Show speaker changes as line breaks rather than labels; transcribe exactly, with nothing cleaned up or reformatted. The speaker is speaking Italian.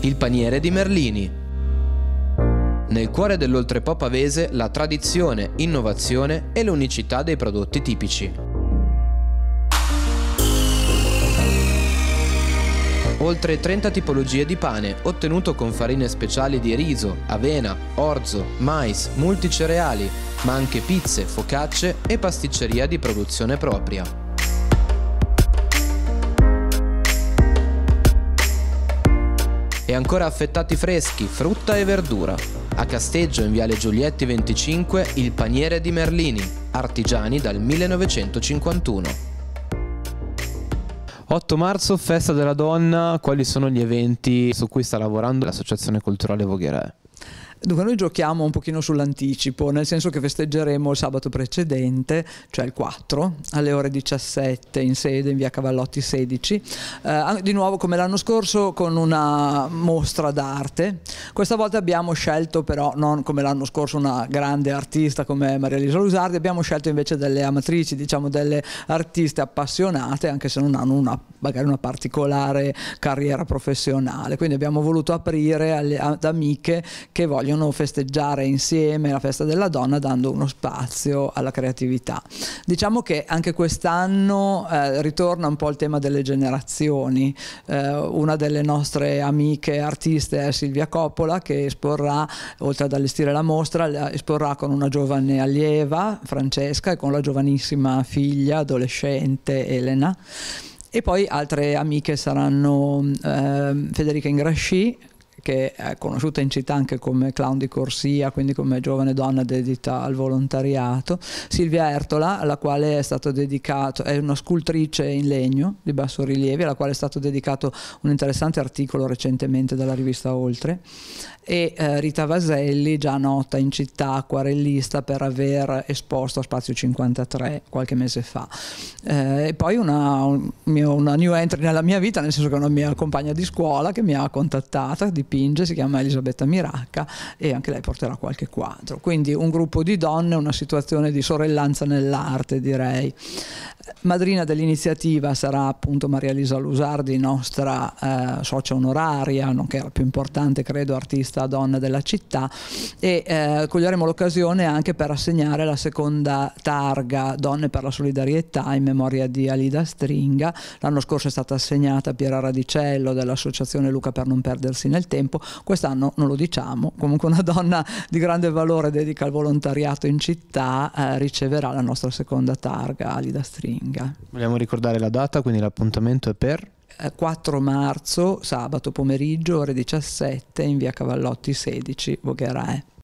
il paniere di Merlini. Nel cuore dell'oltrepò pavese la tradizione, innovazione e l'unicità dei prodotti tipici. Oltre trenta tipologie di pane, ottenuto con farine speciali di riso, avena, orzo, mais, multicereali, ma anche pizze, focacce e pasticceria di produzione propria. E ancora affettati freschi, frutta e verdura. A Casteggio, in viale Giulietti venticinque, il paniere di Merlini, artigiani dal millenovecentocinquantuno. otto marzo, festa della donna, quali sono gli eventi su cui sta lavorando l'Associazione Culturale Vogherè?
Dunque noi giochiamo un pochino sull'anticipo, nel senso che festeggeremo il sabato precedente, cioè il quattro, alle ore diciassette in sede in via Cavallotti sedici, eh, di nuovo come l'anno scorso con una mostra d'arte. Questa volta abbiamo scelto però, non come l'anno scorso una grande artista come Maria Elisa Lusardi, abbiamo scelto invece delle amatrici, diciamo delle artiste appassionate, anche se non hanno una, magari una particolare carriera professionale. Quindi abbiamo voluto aprire alle, ad amiche che vogliono festeggiare insieme la festa della donna dando uno spazio alla creatività. Diciamo che anche quest'anno eh, ritorna un po' il tema delle generazioni. Eh, una delle nostre amiche artiste è Silvia Coppola, che esporrà, oltre ad allestire la mostra, esporrà con una giovane allieva, Francesca, e con la giovanissima figlia adolescente Elena. E poi altre amiche saranno eh, Federica Ingrasci, che è conosciuta in città anche come clown di corsia, quindi come giovane donna dedita al volontariato, Silvia Ertola, alla quale è stato dedicato, è una scultrice in legno di basso rilievo, alla quale è stato dedicato un interessante articolo recentemente dalla rivista Oltre, e eh, Rita Vaselli, già nota in città, acquarellista, per aver esposto a Spazio cinquantatré qualche mese fa. Eh, e poi una, un mio, una new entry nella mia vita, nel senso che è una mia compagna di scuola che mi ha contattata, dipinge, si chiama Elisabetta Miracca, e anche lei porterà qualche quadro. Quindi un gruppo di donne, una situazione di sorellanza nell'arte, direi. Madrina dell'iniziativa sarà appunto Maria Elisa Lusardi, nostra eh, socia onoraria, nonché la più importante, credo, artista donna della città, e eh, coglieremo l'occasione anche per assegnare la seconda targa Donne per la solidarietà in memoria di Alida Stringa. L'anno scorso è stata assegnata a Piera Radicello dell'associazione Luca per non perdersi nel tempo, quest'anno non lo diciamo, comunque una donna di grande valore dedica al volontariato in città eh, riceverà la nostra seconda targa Alida Stringa.
Vogliamo ricordare la data, quindi l'appuntamento è per?
quattro marzo, sabato pomeriggio, ore diciassette, in via Cavallotti sedici, Vogherè.